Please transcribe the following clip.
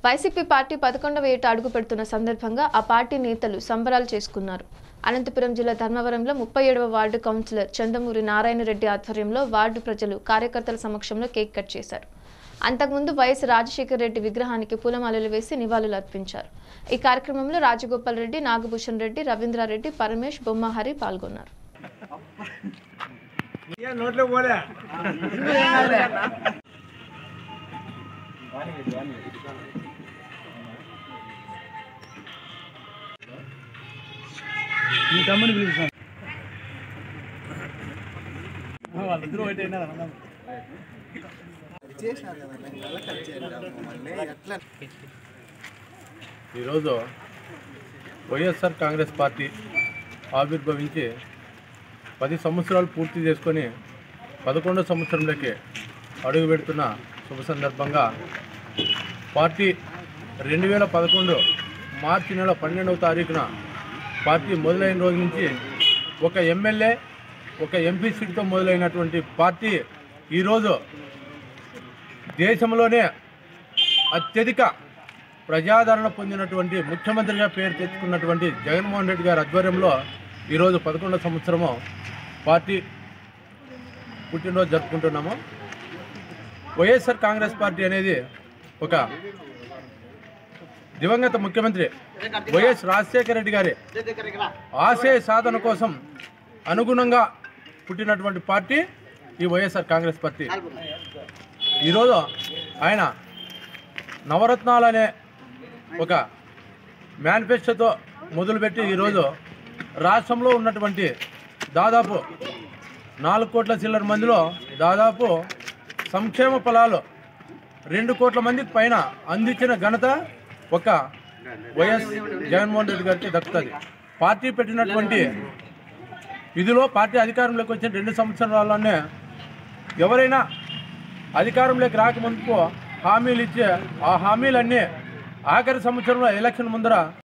YCP party 11వ ఏట అడుగు పెడుతున్న సందర్భంగా ఆ పార్టీ నేతలు సంబరాలు చేసుకున్నారు. అనంతపురం జిల్లా ధర్మవరంలో 37వ వార్డు కౌన్సిలర్ చందమూరి నారాయణ రెడ్డి ఆధ్వర్యంలో వార్డు ప్రజలు కార్యకర్తల సమక్షంలో కేక్ కట్ చేశారు. అంతకుముందు వైఎస్ రాజశేఖర్ రెడ్డి విగ్రహానికి పూలమాలలు వేసి నివాళులు అర్పించారు. ఈ కార్యక్రమంలో రాజగోపాల్ రెడ్డి, నాగభూషణ్ రెడ్డి, రవీంద్రారెడ్డి, పరమేష్, బొమ్మహరి పాల్గొన్నారు. ఈరోజు వైఎస్ఆర్ కాంగ్రెస్ పార్టీ ఆవిర్భవించి 10 సంవత్సరాలు పూర్తి చేసుకొని 11వ సంవత్సరంలోకి అడుగు పెడుతున్న శుభ సందర్భంగా పార్టీ 2011 మార్చి నెల 12వ తారీఖున పార్టీ మొదలైన రోజు నుంచి ఒక ఎమ్మెల్యే ఒక ఎంపీ సీటుతో మొదలైనటువంటి పార్టీ ఈరోజు దేశంలోనే అత్యధిక ప్రజాదరణ పొందినటువంటి ముఖ్యమంత్రిగా పేరు తెచ్చుకున్నటువంటి జగన్మోహన్ రెడ్డి గారి ఆధ్వర్యంలో ఈరోజు 11వ సంవత్సరము పార్టీ పుట్టినరోజు జరుపుకుంటున్నాము. వైఎస్ఆర్ కాంగ్రెస్ పార్టీ అనేది ఒక దివంగత ముఖ్యమంత్రి వైఎస్ రాజశేఖర రెడ్డి గారి ఆశయ సాధన కోసం అనుగుణంగా పుట్టినటువంటి పార్టీ ఈ వైఎస్ఆర్ కాంగ్రెస్ పార్టీ. ఈరోజు ఆయన నవరత్నాలు అనే ఒక మేనిఫెస్టోతో మొదలుపెట్టి ఈరోజు రాష్ట్రంలో ఉన్నటువంటి దాదాపు 4 కోట్ల చిల్లర మందిలో దాదాపు సంక్షేమ ఫలాలు 2 కోట్ల మందికి పైన అందించిన ఘనత ఒక వైఎస్ జగన్మోహన్ రెడ్డి గారికి దక్కుతుంది. పార్టీ పెట్టినటువంటి ఇదిలో పార్టీ అధికారంలోకి వచ్చిన 2 సంవత్సరాల్లోనే ఎవరైనా అధికారంలోకి రాకముందుకు హామీలు ఇచ్చే ఆ హామీలన్నీ ఆఖరి సంవత్సరంలో ఎలక్షన్ ముందర